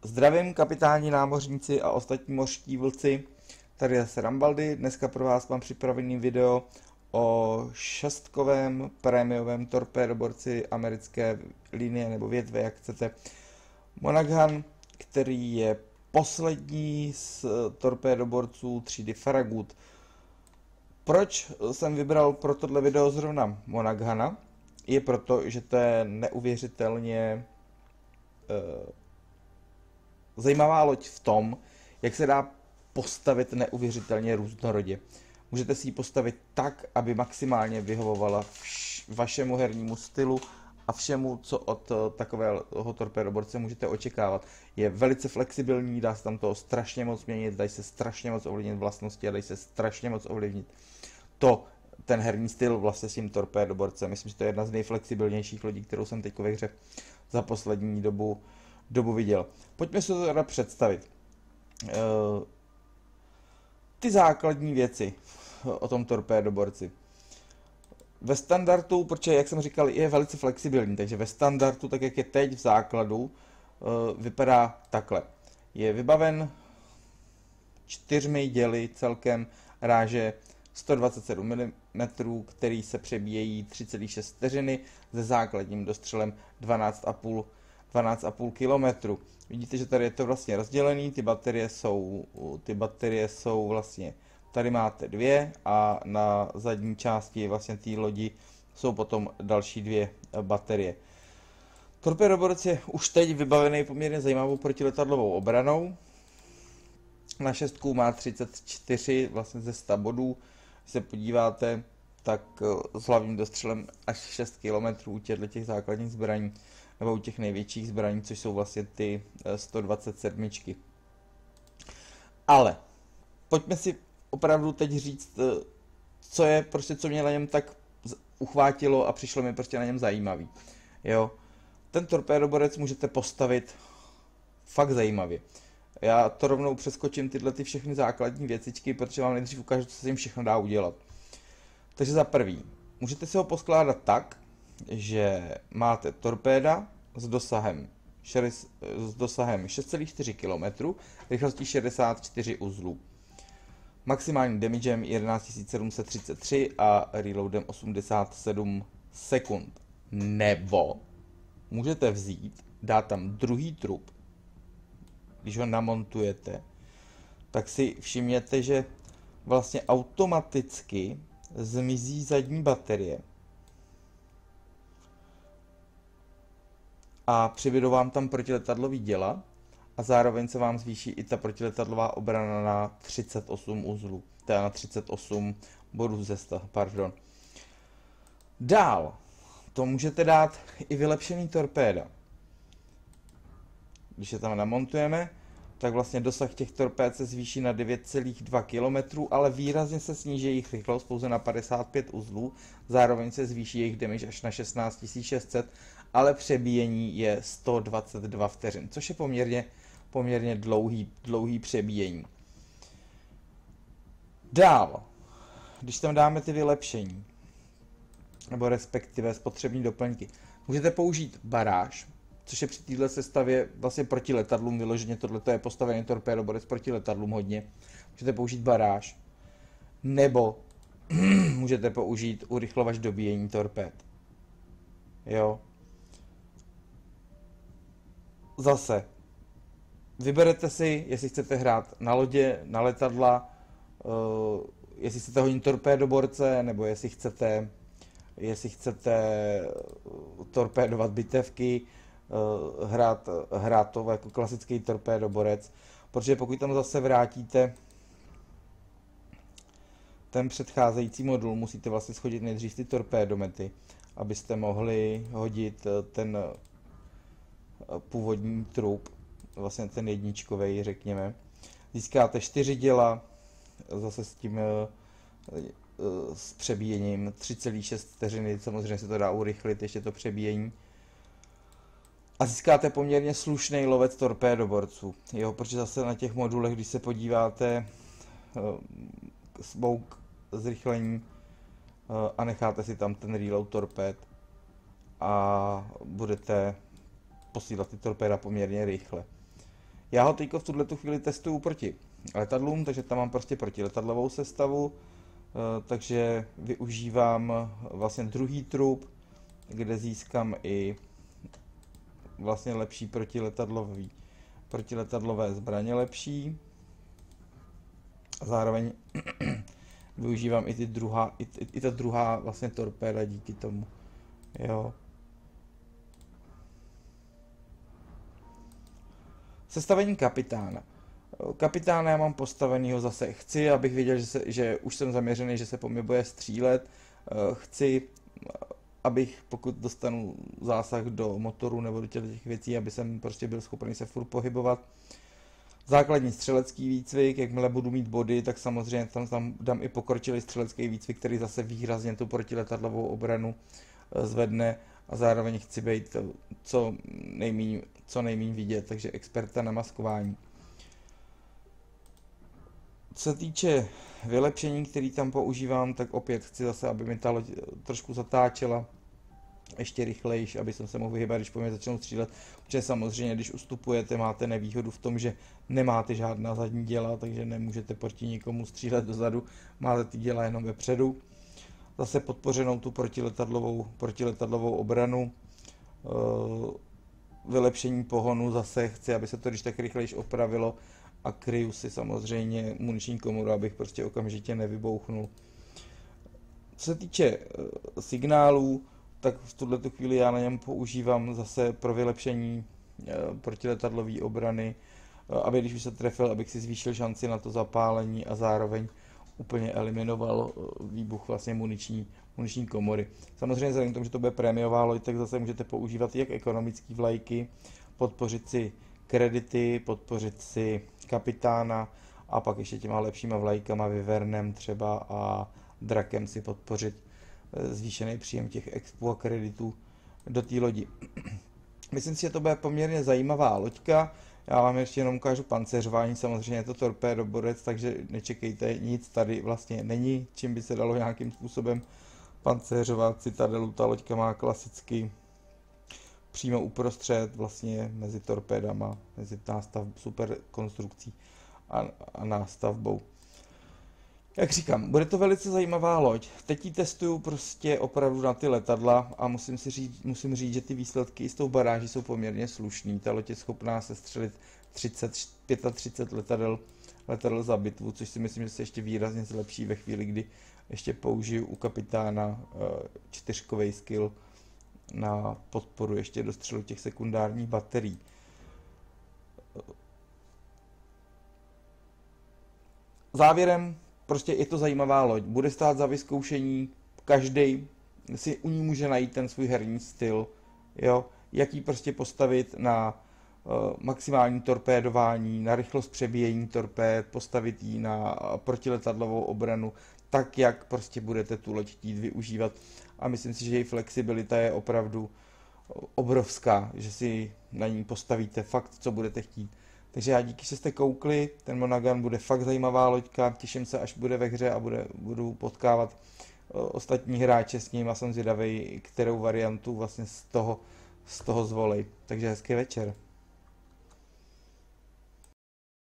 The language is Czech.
Zdravím kapitáni, námořníci a ostatní mořští vlci, tady je zase Rambaldi. Dneska pro vás mám připravený video o šestkovém prémiovém torpédoborci americké linie nebo větve, jak chcete, Monaghan, který je poslední z torpédoborců třídy Farragut. Proč jsem vybral pro tohle video zrovna Monaghana? Je proto, že to je neuvěřitelně zajímavá loď v tom, jak se dá postavit neuvěřitelně různorodě. Můžete si ji postavit tak, aby maximálně vyhovovala vašemu hernímu stylu a všemu, co od takového torpédoborce můžete očekávat. Je velice flexibilní, dá se tam toho strašně moc měnit, dají se strašně moc ovlivnit vlastnosti a dají se strašně moc ovlivnit ten herní styl vlastně s tím torpédoborcem. Myslím, že to je jedna z nejflexibilnějších lodí, kterou jsem teď ve hře za poslední dobu viděl. Pojďme si to teda představit. Ty základní věci o tom torpédoborci. Ve standardu, protože jak jsem říkal, je velice flexibilní, takže ve standardu, tak jak je teď v základu, vypadá takhle. Je vybaven 4 děly celkem ráže 127 mm, který se přebíjejí 3,6 vteřiny se základním dostřelem 12,5 km. Vidíte, že tady je to vlastně rozdělený, ty baterie jsou vlastně, tady máte 2 a na zadní části vlastně té lodi jsou potom další 2 baterie. Torpédoborec je už teď vybavený poměrně zajímavou protiletadlovou obranou. Na šestku má 34 vlastně ze 100 bodů. Když se podíváte, tak s hlavním dostřelem až 6 km u těch základních zbraní, nebo u těch největších zbraní, což jsou vlastně ty 127. Ale pojďme si opravdu teď říct, co mě na něm tak uchvátilo a přišlo mi prostě na něm zajímavý. Jo? Ten torpédoborec můžete postavit fakt zajímavě. Já to rovnou přeskočím tyhle všechny základní věcičky, protože vám nejdřív ukážu, co se jim všechno dá udělat. Takže za prvý, můžete si ho poskládat tak, že máte torpéda s dosahem 6,4 km, rychlostí 64 uzlů. Maximálním damagem 11 733 a reloadem 87 sekund. Nebo můžete vzít, dát tam druhý trup. Když ho namontujete, tak si všimněte, že vlastně automaticky zmizí zadní baterie a přibydou vám tam protiletadlový děla a zároveň se vám zvýší i ta protiletadlová obrana na 38 uzlů, teda na 38 bodů ze 100, pardon. Dál to můžete dát i vylepšený torpéda. Když je tam namontujeme, tak vlastně dosah těch torpéd se zvýší na 9,2 km, ale výrazně se sníží jejich rychlost pouze na 55 uzlů, zároveň se zvýší jejich damage až na 16 600, ale přebíjení je 122 vteřin, což je poměrně dlouhý přebíjení. Dál, když tam dáme ty vylepšení, nebo respektive spotřební doplňky, můžete použít baráž, což je při této sestavě vlastně proti letadlům vyloženě, tohle je postavený torpédoborec proti letadlům hodně. Můžete použít baráž, nebo můžete použít urychlovač dobíjení torpéd. Jo. Zase, vyberete si, jestli chcete hrát na lodě, na letadla, jestli chcete hodit torpédoborce, nebo jestli chcete torpédovat bitevky, hrát to jako klasický torpédoborec, protože pokud tam zase vrátíte ten předcházející modul, musíte vlastně schodit nejdřív ty torpédomety, abyste mohli hodit ten původní trup, vlastně ten jedničkovej, řekněme. Získáte 4 děla, zase s tím s přebíjením 3,6 vteřiny, samozřejmě se to dá urychlit, ještě to přebíjení. A získáte poměrně slušný lovec torpédoborců, jo, protože zase na těch modulech, když se podíváte, smoke, zrychlení a necháte si tam ten reload torpéd a budete posílat ty torpéda poměrně rychle. Já ho teďko v tuto chvíli testuju proti letadlům, takže tam mám prostě protiletadlovou sestavu, takže využívám vlastně druhý trup, kde získám i vlastně lepší protiletadlové zbraně lepší. A zároveň využívám i ta druhá vlastně torpéda díky tomu. Jo. Sestavení kapitána. Kapitána já mám postavenýho zase. Chci, abych věděl, že už jsem zaměřený, že se po mě bude střílet. Chci, abych, pokud dostanu zásah do motoru nebo do těch věcí, aby jsem prostě byl schopný se furt pohybovat. Základní střelecký výcvik, jakmile budu mít body, tak samozřejmě tam dám i pokročilý střelecký výcvik, který zase výrazně tu protiletadlovou obranu zvedne a zároveň chci být co nejméně vidět, takže experta na maskování. Co se týče vylepšení, který tam používám, tak opět chci zase, aby mi ta loď trošku zatáčela ještě rychlejš, aby jsem se mohl vyhybat, když po mě začnou střílet. Protože samozřejmě, když ustupujete, máte nevýhodu v tom, že nemáte žádná zadní děla, takže nemůžete proti nikomu střílet dozadu, máte ty děla jenom vepředu. Zase podpořenou tu protiletadlovou obranu. Vylepšení pohonu, zase chci, aby se to když tak rychlejš opravilo a kryju si samozřejmě muniční komoru, abych prostě okamžitě nevybouchnul. Co se týče signálů, tak v tuto chvíli já na něm používám zase pro vylepšení protiletadlové obrany, aby když by se trefil, abych si zvýšil šanci na to zapálení a zároveň úplně eliminoval výbuch vlastně muniční komory. Samozřejmě vzhledem k tomu, že to bude prémiová loď, tak zase můžete používat jak ekonomické vlajky, podpořit si kredity, podpořit si kapitána a pak ještě těma lepšíma vlajkama, Vivernem třeba a Drakem si podpořit zvýšený příjem těch expů a kreditů do té lodi. Myslím si, že to bude poměrně zajímavá loďka. Já vám ještě jenom ukážu pancéřování, samozřejmě je to torpédoborec, takže nečekejte, nic tady vlastně není, čím by se dalo nějakým způsobem pancéřovat. Citadelu ta loďka má klasicky přímo uprostřed, vlastně mezi torpédama, mezi super konstrukcí a nástavbou. Jak říkám, bude to velice zajímavá loď. Teď ji testuju prostě opravdu na ty letadla a musím říct, že ty výsledky s tou baráží jsou poměrně slušný. Ta loď je schopná sestřelit 35 letadel za bitvu, což si myslím, že se ještě výrazně zlepší ve chvíli, kdy ještě použiju u kapitána 4kovej skill na podporu ještě do střelu těch sekundárních baterií. Závěrem, prostě je to zajímavá loď, bude stát za vyzkoušení, každý si u ní může najít ten svůj herní styl, jo, jak ji prostě postavit na maximální torpédování, na rychlost přebíjení torpéd, postavit ji na protiletadlovou obranu, tak jak prostě budete tu loď chtít využívat a myslím si, že její flexibilita je opravdu obrovská, že si na ní postavíte fakt, co budete chtít. Takže já díky, že jste koukli, ten Monaghan bude fakt zajímavá loďka, těším se, až bude ve hře a budu potkávat ostatní hráče s ním a jsem zvědavý, kterou variantu vlastně z toho zvolej. Takže hezký večer.